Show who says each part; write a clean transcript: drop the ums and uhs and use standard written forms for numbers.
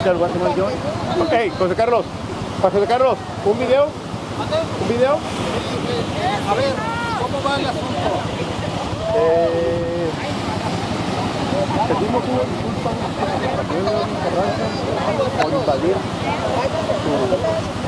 Speaker 1: al lugar que no es yo. Ok, José Carlos. Para José Carlos, ¿un video? ¿Un video?
Speaker 2: A ver, ¿cómo va el asunto?
Speaker 1: Pedimos una disculpa por invadir